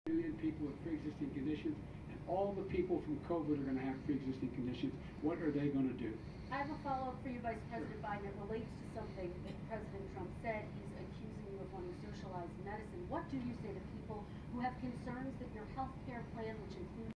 million people with pre-existing conditions, and all the people from COVID are going to have pre-existing conditions. What are they going to do? I have a follow-up for you, Vice President Biden. It relates to something that President Trump said. He's accusing you of wanting socialized medicine. What do you say to people who have concerns that your health care plan, which includes